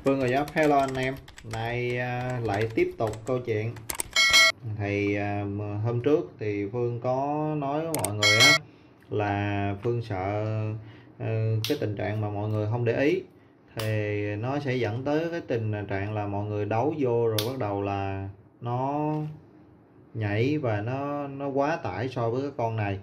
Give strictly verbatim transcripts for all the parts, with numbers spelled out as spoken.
Phương rồi giáp. Hello anh em. Nay à, lại tiếp tục câu chuyện. Thì à, hôm trước thì Phương có nói với mọi người á là Phương sợ à, cái tình trạng mà mọi người không để ý thì nó sẽ dẫn tới cái tình trạng là mọi người đấu vô rồi bắt đầu là nó nhảy và nó nó quá tải so với cái con này.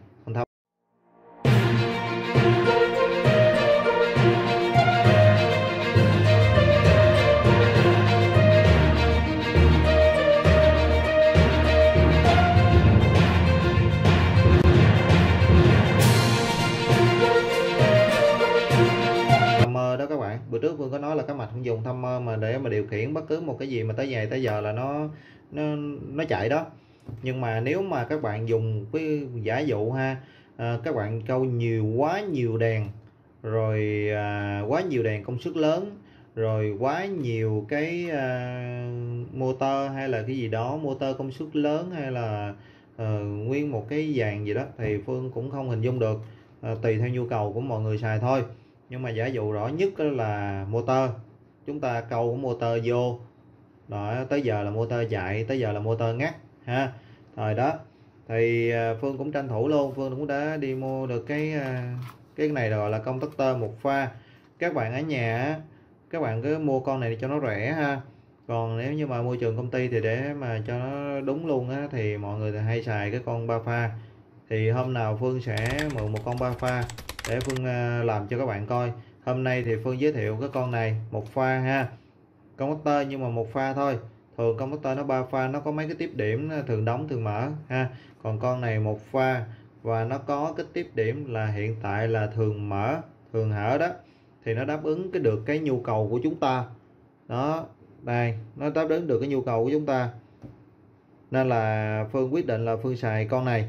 Đó các bạn, bữa trước Phương có nói là cái mạch không dùng timer mà để mà điều khiển bất cứ một cái gì mà tới ngày tới giờ là nó nó nó chạy đó. Nhưng mà nếu mà các bạn dùng cái giả dụ ha, à, các bạn câu nhiều quá nhiều đèn rồi à, quá nhiều đèn công suất lớn rồi quá nhiều cái à, motor hay là cái gì đó, motor công suất lớn hay là à, nguyên một cái dàn gì đó thì Phương cũng không hình dung được, à, tùy theo nhu cầu của mọi người xài thôi. Nhưng mà giả dụ rõ nhất là motor, chúng ta câu motor vô đó, tới giờ là motor chạy, tới giờ là motor ngắt ha. Rồi đó thì Phương cũng tranh thủ luôn, Phương cũng đã đi mua được cái cái này rồi, là công tắc tơ một pha. Các bạn ở nhà các bạn cứ mua con này cho nó rẻ ha. Còn nếu như mà môi trường công ty thì để mà cho nó đúng luôn á thì mọi người thì hay xài cái con ba pha. Thì hôm nào Phương sẽ mượn một con ba pha để Phương làm cho các bạn coi. Hôm nay thì Phương giới thiệu cái con này một pha ha, công tắc tơ nhưng mà một pha thôi. Thường công tắc tơ nó ba pha, nó có mấy cái tiếp điểm thường đóng thường mở ha. Còn con này một pha và nó có cái tiếp điểm là hiện tại là thường mở thường hở đó, thì nó đáp ứng cái được cái nhu cầu của chúng ta đó. Đây, nó đáp ứng được cái nhu cầu của chúng ta, nên là Phương quyết định là Phương xài con này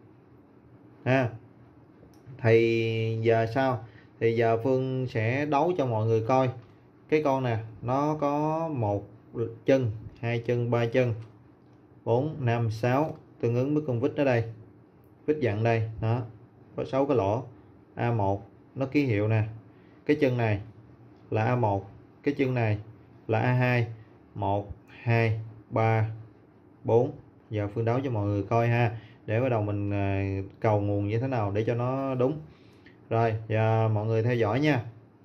ha. Thì giờ sao, thì giờ Phương sẽ đấu cho mọi người coi. Cái con nè, nó có một chân, hai chân, ba chân, bốn, năm, sáu, tương ứng với con vít ở đây, vít dặn đây đó, có sáu cái lỗ. A một nó ký hiệu nè, cái chân này là A một, cái chân này là A hai, một, hai, ba, bốn. Giờ Phương đấu cho mọi người coi ha, để bắt đầu mình cầu nguồn như thế nào để cho nó đúng. Rồi giờ mọi người theo dõi nha.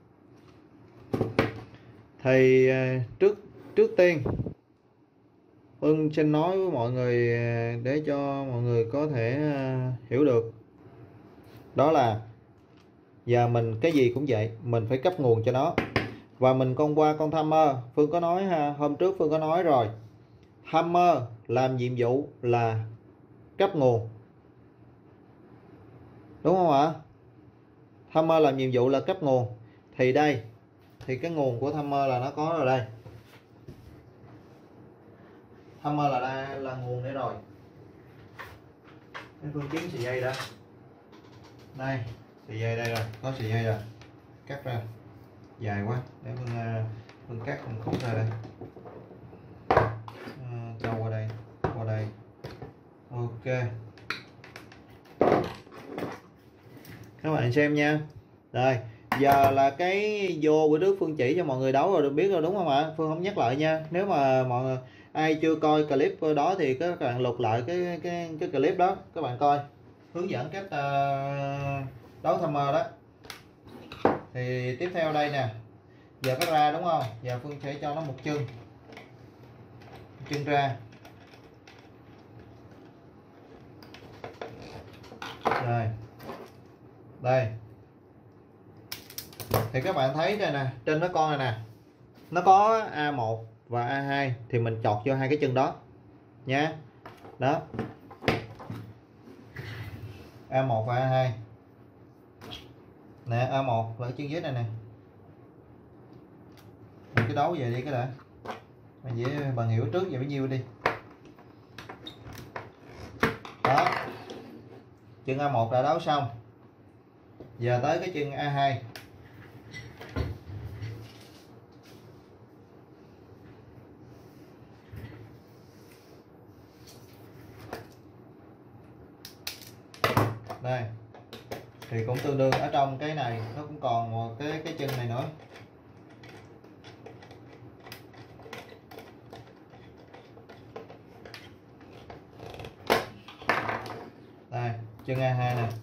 Thì trước trước tiên Phương xin nói với mọi người để cho mọi người có thể hiểu được, đó là giờ mình cái gì cũng vậy, mình phải cấp nguồn cho nó. Và mình con qua con timer, Phương có nói ha, hôm trước Phương có nói rồi, timer làm nhiệm vụ là cấp nguồn, đúng không ạ? Timer làm nhiệm vụ là cấp nguồn. Thì đây, thì cái nguồn của timer là nó có rồi đây. Timer là đây, là nguồn để rồi. Cái Phương kiếm sợi dây đã. Đây, sợi dây đây rồi, có sợi dây rồi. Cắt ra. Dài quá, để Phương Phương cắt một khúc ra đây. À, cho qua đây, qua đây. Ok. Các bạn xem nha. Rồi, giờ là cái vô bữa trước Phương chỉ cho mọi người đấu rồi, được biết rồi đúng không ạ? Phương không nhắc lại nha. Nếu mà mọi người ai chưa coi clip đó thì các bạn lục lại cái cái cái clip đó, các bạn coi hướng dẫn cách uh, đấu timer đó. Thì tiếp theo đây nè, giờ cắt ra đúng không? Giờ Phương sẽ cho nó một chân, một chân ra. Rồi, đây. Thì các bạn thấy đây nè, trên nó con này nè, nó có A một và A hai, thì mình chọt vô hai cái chân đó nha. Đó, A một và A hai nè, A một là cái chân dưới này nè. Mình cái đấu về đi cái đã, mình dễ bạn hiểu trước về bao nhiêu đi. Đó, chân A một đã đấu xong. Giờ tới cái chân A hai. Đây, thì cũng tương đương ở trong cái này nó cũng còn một cái cái chân này nữa. chân A hai nè.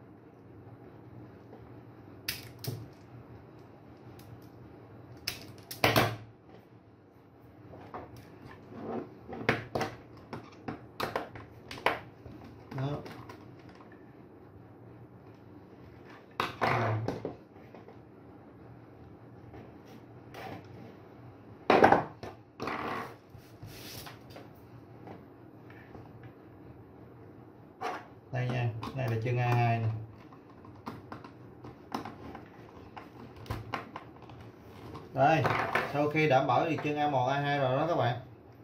Đó. Đây nha, này là chân A hai nè. Đây, sau khi đảm bảo được chân A một, A hai rồi đó các bạn.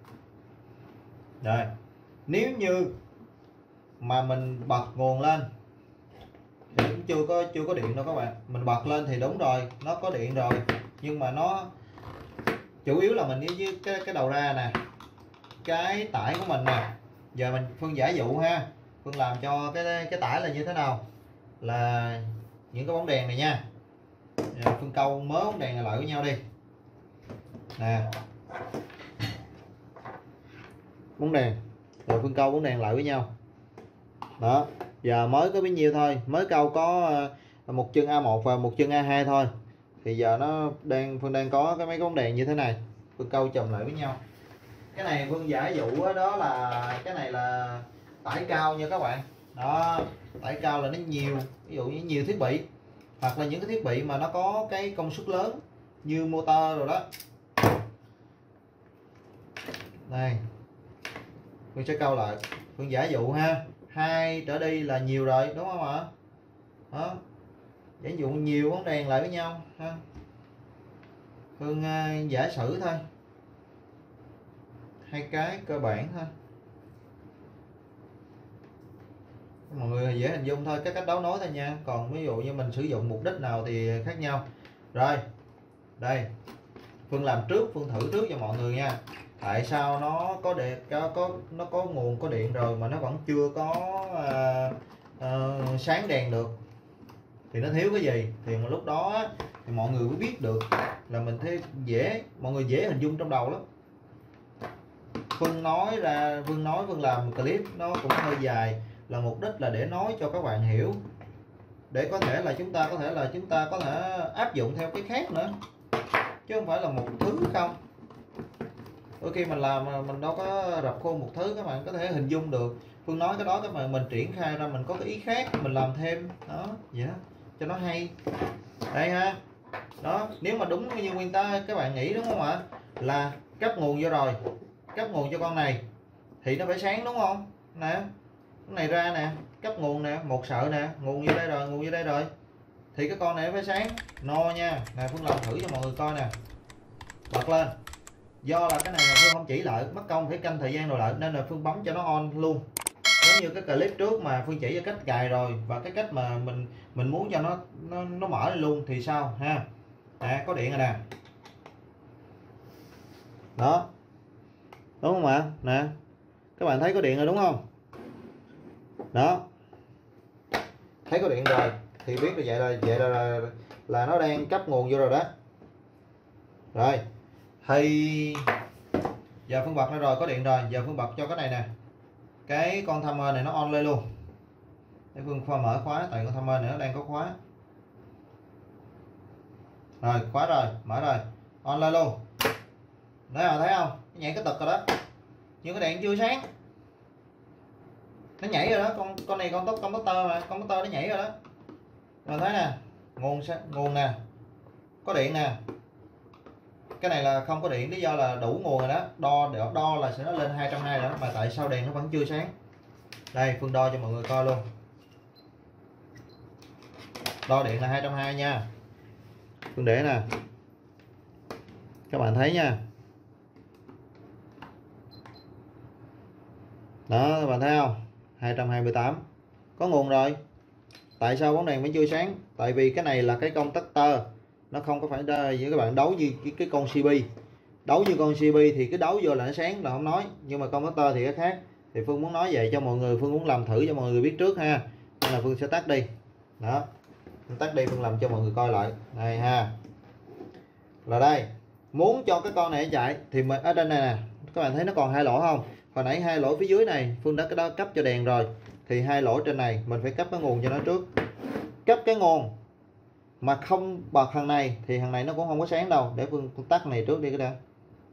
Rồi, nếu như mà mình bật nguồn lên thì cũng chưa có chưa có điện đâu các bạn. Mình bật lên thì đúng rồi, nó có điện rồi, nhưng mà nó chủ yếu là mình đi với cái cái đầu ra nè, cái tải của mình nè. Giờ mình Phương giả dụ ha, Phương làm cho cái cái tải là như thế nào, là những cái bóng đèn này nha. Giờ Phương câu mớ bóng đèn này lại với nhau đi nè, bóng đèn, rồi Phương câu bóng đèn lại với nhau đó. Giờ mới có bấy nhiêu thôi, mới câu có một chân A một và một chân A hai thôi, thì giờ nó đang Phương đang có cái mấy cái bóng đèn như thế này, Phương câu chồng lại với nhau. Cái này Phương giả dụ đó là cái này là tải cao nha các bạn. Đó, tải cao là nó nhiều, ví dụ như nhiều thiết bị, hoặc là những cái thiết bị mà nó có cái công suất lớn như motor rồi đó. Đây, Phương sẽ câu lại, Phương giả dụ ha, hai trở đi là nhiều rồi đúng không ạ? Đó, giả dụ nhiều bóng đèn lại với nhau ha. Phương uh, giả sử thôi, hai cái cơ bản thôi, mọi người dễ hình dung thôi, cái cách đấu nối thôi nha. Còn ví dụ như mình sử dụng mục đích nào thì khác nhau. Rồi đây, Phương làm trước, Phương thử trước cho mọi người nha. Tại sao nó có điện, có, có nó có nguồn có điện rồi mà nó vẫn chưa có uh, uh, sáng đèn được, thì nó thiếu cái gì, thì một lúc đó thì mọi người mới biết được, là mình thấy dễ, mọi người dễ hình dung trong đầu lắm. Phương nói ra, Phương nói Phương làm clip nó cũng hơi dài, là mục đích là để nói cho các bạn hiểu, để có thể là chúng ta có thể là chúng ta có thể áp dụng theo cái khác nữa, chứ không phải là một thứ không. Đôi khi mình làm mà mình đâu có rập khuôn một thứ, các bạn có thể hình dung được. Phương nói cái đó các bạn mình triển khai ra, mình có cái ý khác mình làm thêm đó, vậy đó cho nó hay. Đây ha, đó, nếu mà đúng như nguyên tắc các bạn nghĩ đúng không ạ, là cấp nguồn vô rồi, cấp nguồn cho con này thì nó phải sáng đúng không nè, cái này ra nè, cấp nguồn nè, một sợi nè, nguồn vô đây rồi, nguồn vô đây rồi, thì cái con này nó phải sáng no nha. Nè Phương làm thử cho mọi người coi nè, bật lên. Do là cái này là Phương không chỉ lại, mất công phải canh thời gian rồi lại, nên là Phương bấm cho nó on luôn, giống như cái clip trước mà Phương chỉ cho cách cài rồi, và cái cách mà mình mình muốn cho nó nó, nó mở lên luôn thì sao ha. À, có điện rồi nè, đó đúng không ạ? Nè các bạn thấy có điện rồi đúng không? Đó, thấy có điện rồi thì biết là vậy là vậy là, là là nó đang cấp nguồn vô rồi đó. Rồi thì giờ Phương bật nó rồi, có điện rồi, giờ Phương bật cho cái này nè, cái con timer này nó on lên luôn. Để Phương khoa mở khóa, tại con timer này nó đang có khóa. Rồi khóa rồi, mở rồi, on lên luôn. Đấy rồi, thấy không? Nó nhảy cái tật rồi đó, nhưng cái đèn chưa sáng. Nó nhảy rồi đó, con con này con tốt con tơ mà, con tơ nó nhảy rồi đó. Rồi thấy nè, nguồn nguồn nè, có điện nè. Cái này là không có điện, lý do là đủ nguồn rồi đó, đo để đo là sẽ nó lên hai trăm hai mươi rồi đó, mà tại sao đèn nó vẫn chưa sáng. Đây Phương đo cho mọi người coi luôn, đo điện là hai trăm hai mươi nha. Phương để nè, các bạn thấy nha, đó các bạn thấy không, hai trăm hai mươi tám có nguồn rồi. Tại sao bóng đèn vẫn chưa sáng? Tại vì cái này là cái công tắc tơ, nó không có phải với các bạn đấu như cái, cái con xê pê. Đấu như con xê pê thì cái đấu vô là nó sáng là không nói, nhưng mà công tắc tơ thì cái khác. Thì Phương muốn nói vậy cho mọi người, Phương muốn làm thử cho mọi người biết trước ha, nên là Phương sẽ tắt đi. Đó, Phương tắt đi, Phương làm cho mọi người coi lại đây ha. Là đây, muốn cho cái con này chạy thì mình ở đây nè, các bạn thấy nó còn hai lỗ không? Hồi nãy hai lỗ phía dưới này Phương đã cái đó cấp cho đèn rồi, thì hai lỗ trên này mình phải cấp cái nguồn cho nó trước. Cấp cái nguồn mà không bật thằng này thì thằng này nó cũng không có sáng đâu. Để Phương tắt này trước đi cái đã.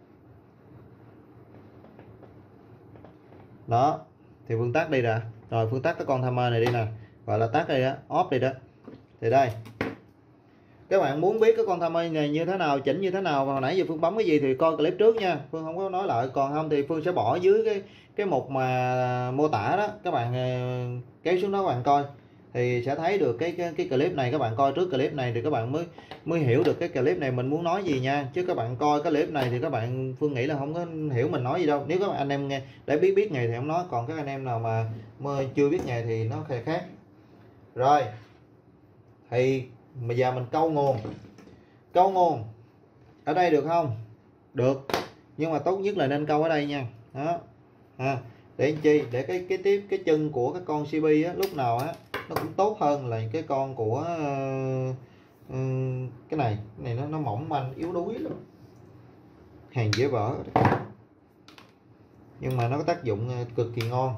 Đó, thì Phương tắt đi đã. Rồi Phương tắt cái con timer này đi nè, gọi là tắt đi đó, off đi đó. Thì đây, các bạn muốn biết cái con timer này như thế nào, chỉnh như thế nào và hồi nãy giờ Phương bấm cái gì thì coi clip trước nha, Phương không có nói lại. Còn không thì Phương sẽ bỏ dưới cái cái mục mà mô tả đó, các bạn kéo xuống đó các bạn coi thì sẽ thấy được cái cái, cái clip này. Các bạn coi trước clip này thì các bạn mới mới hiểu được cái clip này mình muốn nói gì nha. Chứ các bạn coi cái clip này thì các bạn Phương nghĩ là không có hiểu mình nói gì đâu. Nếu các bạn anh em nghe để biết biết nghề thì không nói, còn các anh em nào mà chưa biết nghề thì nó khác khác. Rồi thì bây giờ mình câu nguồn. Câu nguồn ở đây được không? Được, nhưng mà tốt nhất là nên câu ở đây nha. Đó à, để làm chi? Để cái cái tiếp cái chân của cái con xê pê á, lúc nào á nó cũng tốt hơn là cái con của uh, uh, cái này. Cái này nó nó mỏng manh yếu đuối lắm, hàng dễ vỡ, nhưng mà nó có tác dụng cực kỳ ngon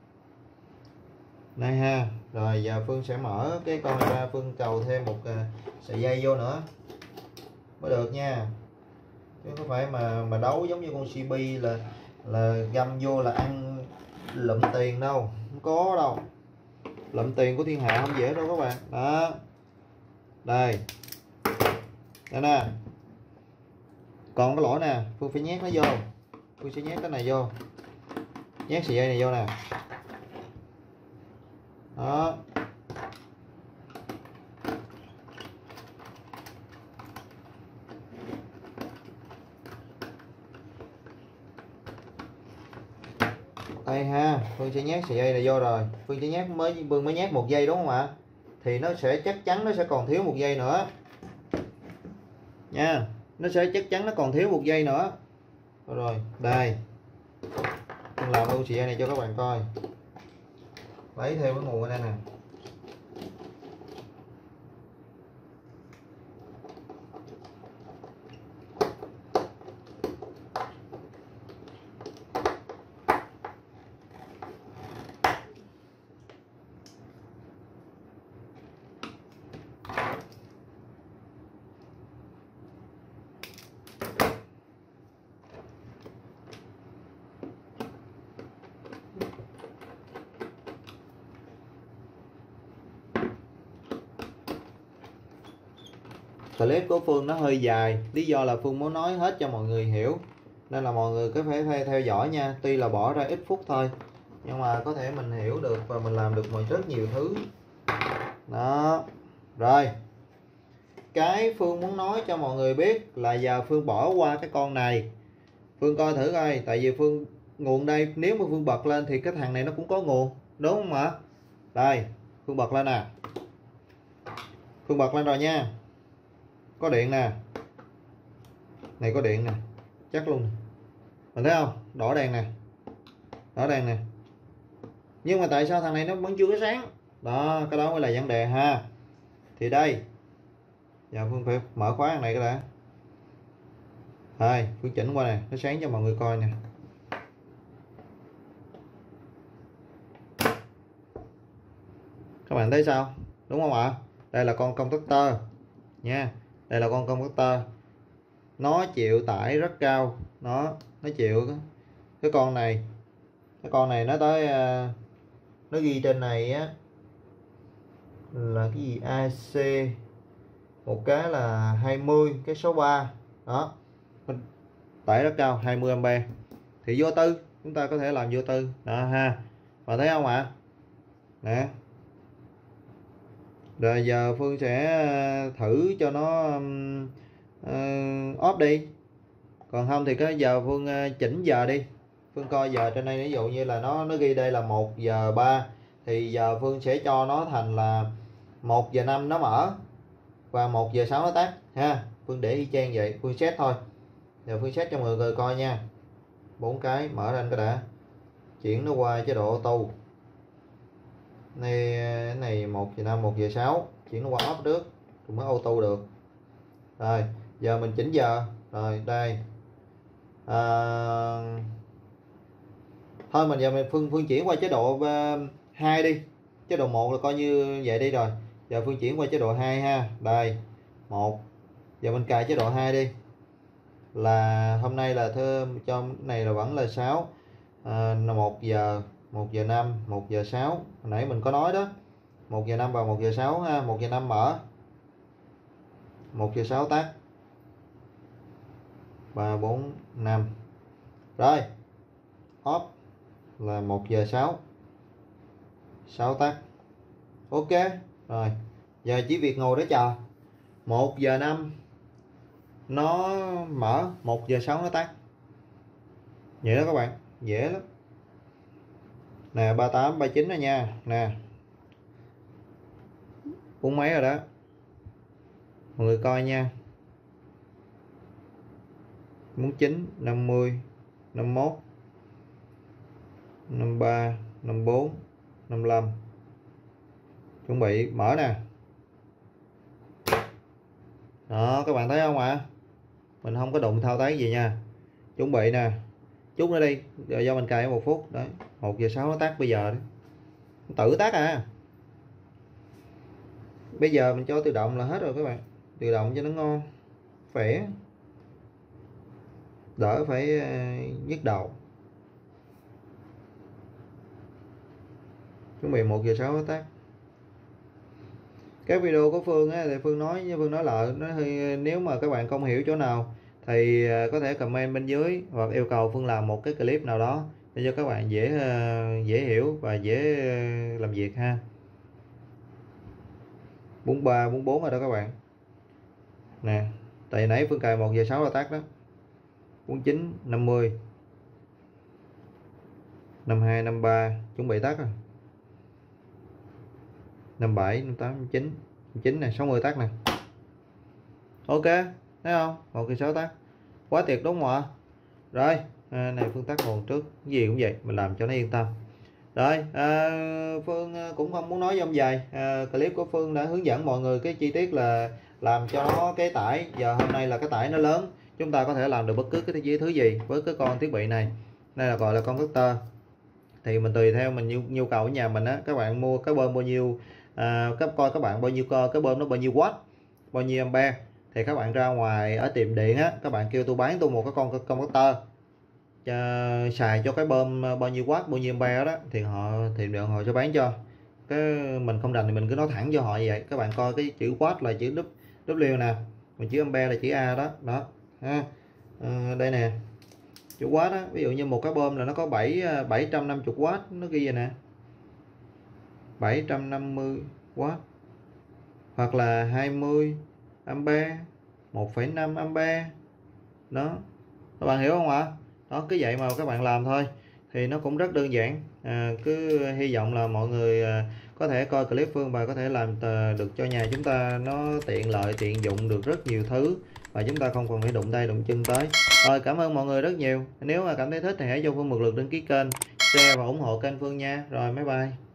đây ha. Rồi giờ Phương sẽ mở cái con này ra, Phương cầu thêm một uh, sợi dây vô nữa mới được nha, chứ không phải mà mà đấu giống như con xê pê là là găm vô là ăn lụm tiền đâu, không có đâu. Lụm tiền của thiên hạ không dễ đâu các bạn. Đó, đây đây nè, còn cái lỗ nè, Phương phải nhét nó vô. Phương sẽ nhét cái này vô, nhét sợi dây này vô nè. Đó, đây ha, Phương sẽ nhét sợi dây này vô rồi. Phương chỉ nhét mới Phương mới nhét một giây đúng không ạ? Thì nó sẽ chắc chắn nó sẽ còn thiếu một giây nữa nha. Nó sẽ chắc chắn nó còn thiếu một giây nữa. Rồi, rồi đây, Phương làm luôn sợi dây này cho các bạn coi. Lấy thêm cái nguồn ở đây nè. Clip của Phương nó hơi dài, lý do là Phương muốn nói hết cho mọi người hiểu, nên là mọi người cứ phải theo dõi nha. Tuy là bỏ ra ít phút thôi, nhưng mà có thể mình hiểu được và mình làm được mọi rất nhiều thứ. Đó, rồi cái Phương muốn nói cho mọi người biết là giờ Phương bỏ qua cái con này. Phương coi thử coi, tại vì Phương nguồn đây, nếu mà Phương bật lên thì cái thằng này nó cũng có nguồn, đúng không ạ? Đây, Phương bật lên nè, Phương bật lên rồi nha, có điện nè, này có điện nè, chắc luôn, mình thấy không, đỏ đèn nè, đỏ đèn nè, nhưng mà tại sao thằng này nó vẫn chưa có sáng? Đó, cái đó mới là vấn đề ha. Thì đây, giờ Phương phải mở khóa thằng này cái đã. Rồi Phương chỉnh qua nè, nó sáng cho mọi người coi nè. Các bạn thấy sao, đúng không ạ? Đây là con công tắc tơ nha, đây là con công tắc tơ, nó chịu tải rất cao, nó nó chịu cái, cái con này cái con này nó tới uh, nó ghi trên này á là cái gì a xê, một cái là hai mươi, cái số ba đó, mình tải rất cao, hai mươi ampe. Thì vô tư chúng ta có thể làm vô tư đó ha, và thấy không ạ? Nè, rồi giờ Phương sẽ thử cho nó uh, off đi, còn không thì cái giờ Phương uh, chỉnh giờ đi. Phương coi giờ trên đây, ví dụ như là nó nó ghi đây là một giờ ba, thì giờ Phương sẽ cho nó thành là một giờ năm nó mở và một giờ sáu nó tắt ha. Phương để y chang vậy, Phương set thôi. Giờ Phương set cho mọi người coi nha. Bốn cái mở lên cái đã, chuyển nó qua chế độ auto này, cái này một giờ năm, một giờ sáu, chuyển nó qua off trước rồi mới auto được. Rồi giờ mình chỉnh giờ rồi đây à, thôi mình giờ mình phương phương chuyển qua chế độ hai đi, chế độ một là coi như vậy đi. Rồi giờ Phương chuyển qua chế độ hai ha. Đây một, giờ mình cài chế độ hai đi, là hôm nay là thơm cho này là vẫn là sáu, à, một giờ một giờ năm, một giờ sáu, hồi nãy mình có nói đó, một giờ năm và một giờ sáu ha. Một giờ năm mở, một giờ sáu tắt, ba bốn năm. Rồi off là một giờ sáu, sáu tắt. Ok rồi, giờ chỉ việc ngồi đó chờ. Một giờ năm nó mở, một giờ sáu nó tắt. Vậy đó các bạn, dễ lắm nè. Ba tám ba chín rồi nha nè, bốn mấy rồi đó mọi người coi nha. Bốn chín, năm mươi, năm mốt, năm ba, năm bốn, năm lăm. Chuẩn bị mở nè. Đó các bạn thấy không ạ? À? Mình không có đụng thao tác gì nha. Chuẩn bị nè, chút nữa đi, rồi do mình cài một phút đấy, một giờ sáu nó tắt bây giờ đấy. Tự tắt à. Bây giờ mình cho tự động là hết rồi các bạn, tự động cho nó ngon khỏe, đỡ phải nhức đầu. Chuẩn bị một giờ sáu nó tắt. Cái video của Phương á, thì Phương nói với Phương nói lại nó hơi, nếu mà các bạn không hiểu chỗ nào thì có thể comment bên dưới hoặc yêu cầu Phương làm một cái clip nào đó để cho các bạn dễ dễ hiểu và dễ làm việc ha. Bốn ba, bốn bốn rồi đó các bạn nè. Tại nãy Phương cài một giờ sáu là tắt đó. Bốn chín, năm mươi, năm hai, năm ba chuẩn bị tắt rồi. Năm bảy, năm tám, năm chín, chín này, sáu mươi tắt nè. Ok thấy không, một giờ sáu tắt quá tuyệt đúng không ạ? Rồi à, này Phương tắt nguồn trước, cái gì cũng vậy mình làm cho nó yên tâm. Rồi à, Phương cũng không muốn nói dông dài, à, clip của Phương đã hướng dẫn mọi người cái chi tiết là làm cho nó cái tải. Giờ hôm nay là cái tải nó lớn, chúng ta có thể làm được bất cứ cái thứ gì với cái con thiết bị này. Đây là gọi là con cutter, thì mình tùy theo mình nhu, nhu cầu ở nhà mình á. Các bạn mua cái bơm bao nhiêu, à, các coi các bạn bao nhiêu cơ, cái bơm nó bao nhiêu watt, bao nhiêu ampere, thì các bạn ra ngoài ở tiệm điện á, các bạn kêu tôi bán tôi một cái con con cutter cho, xài cho cái bơm bao nhiêu watt bao nhiêu ampere đó, thì họ tiệm điện họ sẽ bán cho. Cái mình không rành thì mình cứ nói thẳng cho họ vậy. Các bạn coi cái chữ watt là chữ W nè, mình chữ ampere là chữ A đó đó ha. À, đây nè chữ watt á, ví dụ như một cái bơm là nó có bảy bảy trăm năm mươi watt, nó ghi vậy nè, bảy trăm năm mươi watt, hoặc là hai mươi ampere, một phẩy năm ampere đó. Các bạn hiểu không ạ? Đó, cứ vậy mà các bạn làm thôi thì nó cũng rất đơn giản. À, cứ hy vọng là mọi người à, có thể coi clip Phương và có thể làm được cho nhà chúng ta nó tiện lợi, tiện dụng được rất nhiều thứ và chúng ta không còn phải đụng tay đụng chân tới. Rồi cảm ơn mọi người rất nhiều. Nếu mà cảm thấy thích thì hãy cho Phương một lượt đăng ký kênh, share và ủng hộ kênh Phương nha. Rồi bye bye.